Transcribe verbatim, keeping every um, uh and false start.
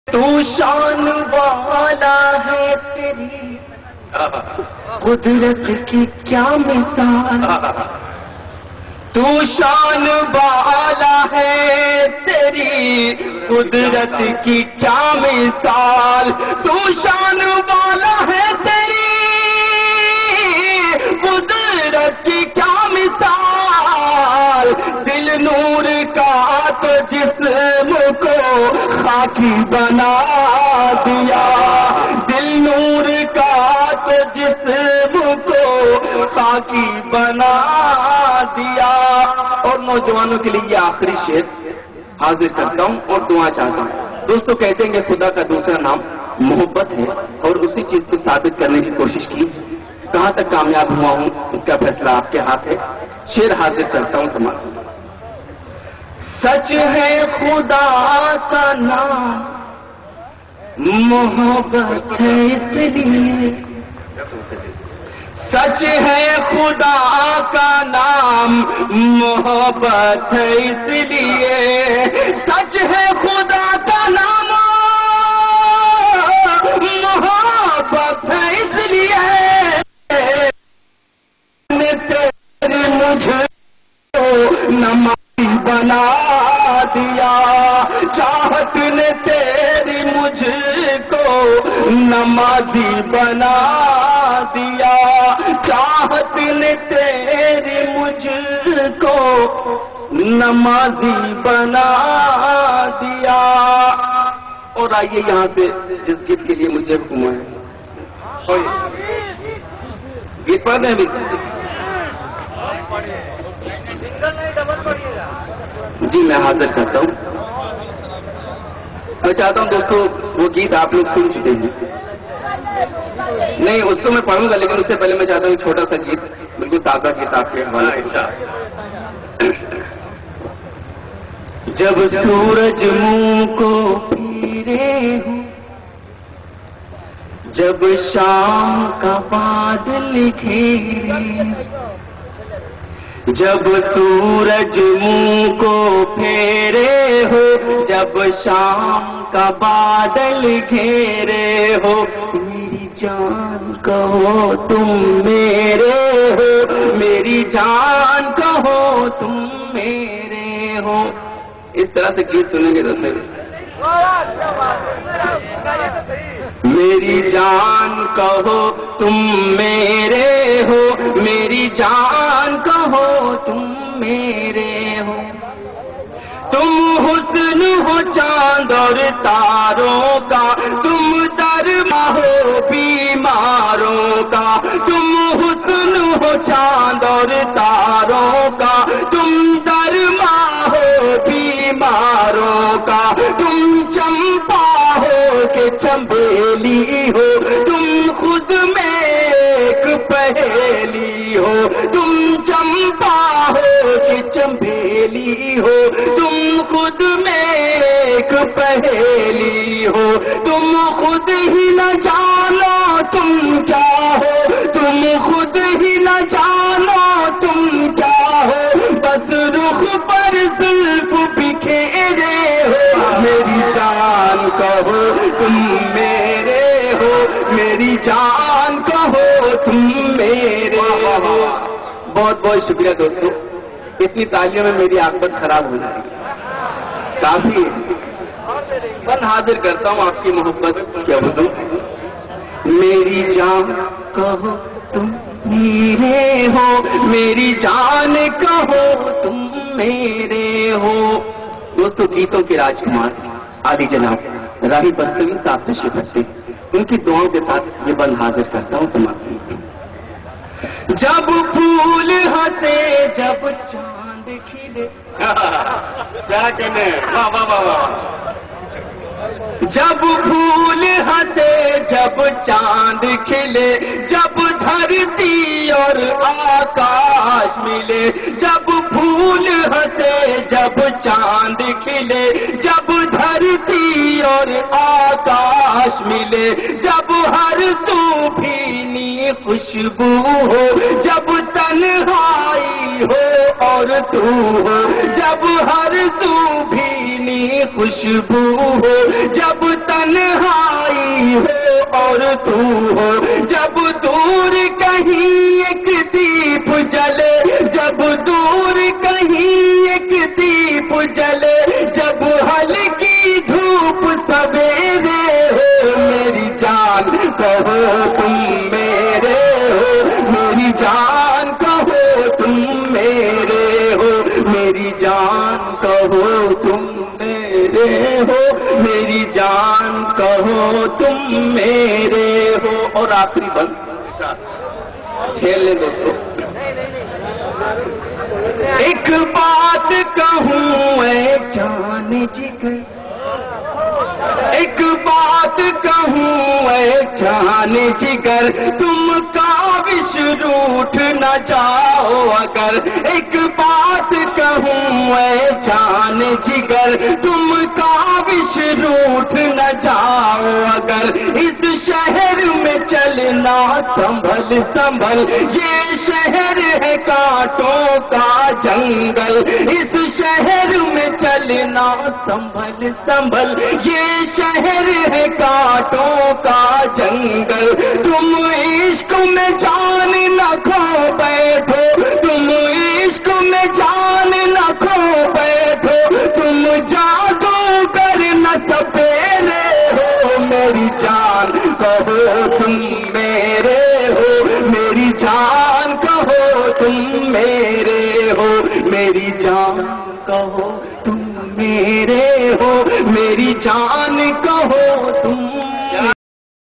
تو شان والا ہے، تیری قدرت کی کیا مثال، تو شان والا ہے، تیری قدرت کی کیا مثال، تو شان والا ہے، تیری قدرت کی کیا مثال، دل نور کا تو جسم کو خاکی بنا دیا، دل نور کا تو جسم کو خاکی بنا دیا۔ اور نوجوانوں کے لیے یہ آخری شعر حاضر کرتا ہوں اور دعا چاہتا ہوں۔ دوستو کہتے ہیں کہ خدا کا دوسرا نام محبت ہے، اور اسی چیز کو ثابت کرنے کی کوشش کی، کہاں تک کامیاب ہوا ہوں اس کا فیصلہ آپ کے ہاتھ ہے۔ شعر حاضر کرتا ہوں، سماعت۔ سچ ہے خدا کا نام محبت ہے، اس لیے سچ ہے خدا کا نام محبت ہے، اس لیے سچ ہے خدا کا نام محبت ہے، اس لیے تیری مجھے نمازی بنا دیا، چاہت نے تیری مجھ کو نمازی بنا دیا، چاہت نے تیری مجھ کو نمازی بنا دیا۔ اور آئیے یہاں سے جس گیت کے لیے مجھے حکم ہے، گیت پڑھ رہے ہیں بھی جی میں حاضر کرتا ہوں۔ میں چاہتا ہوں دوستو وہ گیت آپ لوگ سن چکے ہیں، نہیں اس کو میں پڑھوں گا، لیکن اس سے پہلے میں چاہتا ہوں چھوٹا سا گیت بالکل تازہ گیت آپ کے حوالے سے۔ جب سورج منہ کو پھیرے ہوں، جب شام کا بادل گھیرے، جب سورج منہ کو پھیرے ہو، جب شام کا بادل گھیرے ہو، میری جان کہو تم میرے ہو، میری جان کہو تم میرے ہو۔ اس طرح سے گیت سنیں گے تو پھر میری جان کہو تم میرے ہو، میری جان کہو تم میرے ہو، تم حسن ہو چاند اور تاروں کا، تم درما ہو بیماروں کا، تم حسن ہو چاند اور تاروں کا، تم درما ہو بیماروں کا، تم چمپا ہو کہ چنبیلی ہو، تم خود میں ایک پہیلی ہو، تم چمپا ہو کہ چنبیلی ہو، تم خود میں ایک پہیلی ہو، تم خود ہی نہ جانو تم کیا ہو، تم خود ہی نہ جانو تم کیا ہو، بس رخ پر زلف بکھیرے ہو، میری جان کہو تم میرے ہو، میری جان کہو تم میرے ہو۔ بہت بہت شکریہ دوستو، اتنی تالیوں میں میری عاقبت خراب ہو جائے گی، کافی ہے۔ من حاضر کرتا ہوں آپ کی محبت کے حضور۔ میری جان کہو تم میرے ہو، میری جان کہو تم میرے ہو۔ دوستو گیتوں کے راجکمار عالی جناب راہی بستوی صاحب تشریف رکھتے ہیں، ان کی دعاؤں کے ساتھ یہ بند حاضر کرتا ہوں، سماعت۔ جب پھول ہنسے جب چاند کھلے، کیا کہنے، واہ واہ واہ واہ، جب پھول ہنسے جب چاند کھلے، جب دھرتی اور آکاش ملے، جب پھول ہنسے جب چاند کھلے، جب دھرتی اور آکاش ملے، جب ہر سو بھینی خوشبو ہو، جب تنہائی ہو اور تو ہو، جب ہر سو بھینی خوشبو ہو جب تنہائی ہو اور تو ہو جب دور کہیں ایک دیپ جلے جب دور کہیں ایک دیپ جلے جب ہلکی دھوپ سویرے ہو میری جان کہو تم میرے ہو میری جان کہو تم میرے ہو میری جان کہو تم میرے ہو میری جان کہو تم میرے ہو. اور آخری بند چھیل لیں دوستو. ایک بات کہوں اے جان جگر ایک بات کہوں اے جان جگر تم کاوش روٹھ نہ جاؤ اگر ایک بات کہوں اے جان جگر تم کاوش روٹھ نہ جاؤ اگر اس شہر میں چلنا سنبھل سنبھل یہ شہر ہے کانٹوں کا جنگل اس شہر میں چلنا سنبھل سنبھل یہ شہر ہے کانٹوں کا جنگل تم عشق میں جان نہ کھو بیٹھو تم عشق میں جان نہ کھو بیٹھو تم جادوگر نہ سپیرے ہو میری جان کہو تم میرے ہو میری جان کہو تم میرے ہو میری جان کہو تم میرے ہو میری جان کہو تم